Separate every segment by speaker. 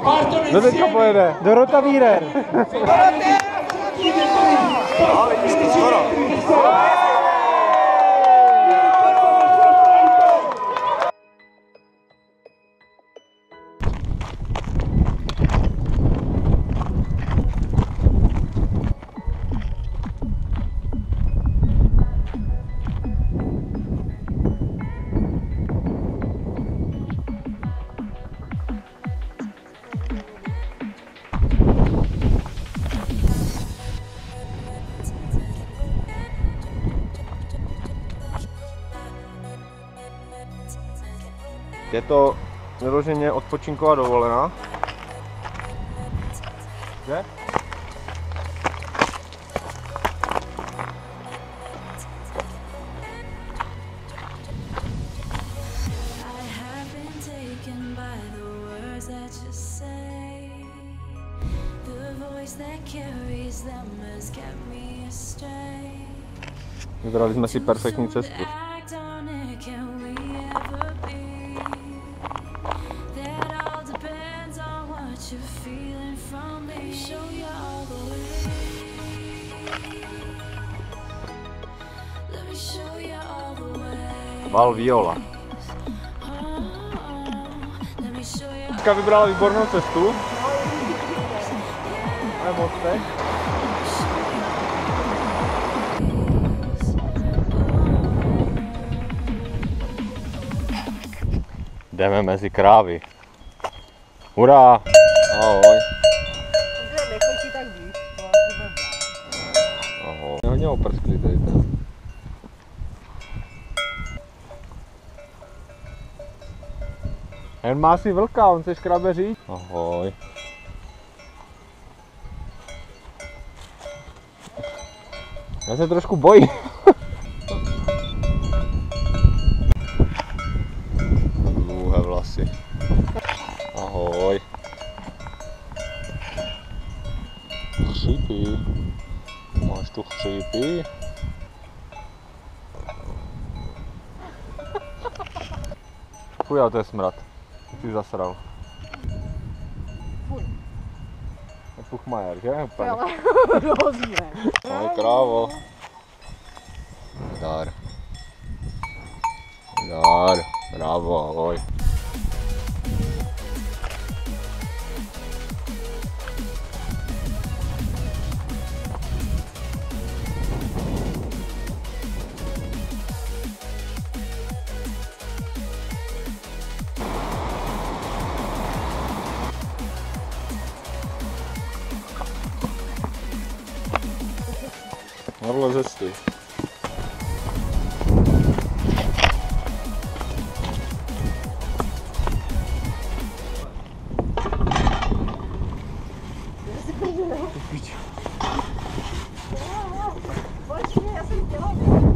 Speaker 1: Kdo teďka pojede? Dorota Vírer.
Speaker 2: Ale jistý skoro.
Speaker 1: Je to vyloženě odpočinková dovolená. Kde? Vybrali jsme si perfektní cestu. Val Viola. Teďka vybrala výbornou cestu. Na mostech. Jdeme mezi krávy. Hurá! Ahoj.
Speaker 3: Nechoď tak blíž.
Speaker 1: Ahoj. Hodně oprsklý tady. Jen má si vlka, on se škrabe říct. Ahoj. Já se trošku bojím. Dlouhé vlasy. Ahoj. Chřípy. Máš tu chřípy? Fuj, to je smrad. Ty zasral.
Speaker 3: Fuj.
Speaker 1: Puchmajer, že?
Speaker 3: Ale rozumím.
Speaker 1: Ahoj, krávo. Dar. Dar. Bravo, ahoj. Marlo zesty.
Speaker 3: Počkej, já jsem chtěla.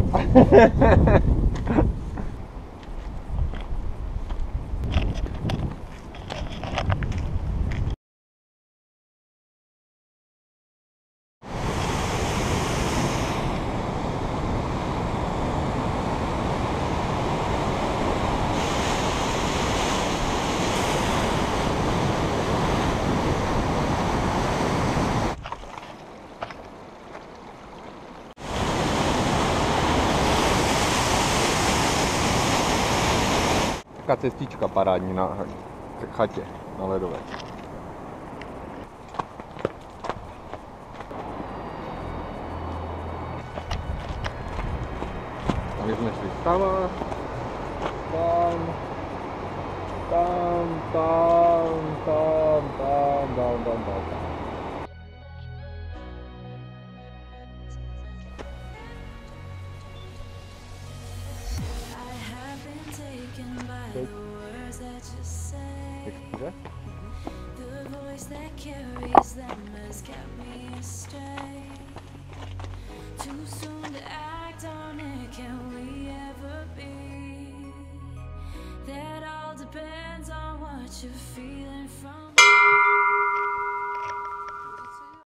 Speaker 1: Taková cestička parádní na chatě, na ledové. A my jsme šli tam, tam.
Speaker 4: The voice that carries them has kept me astray.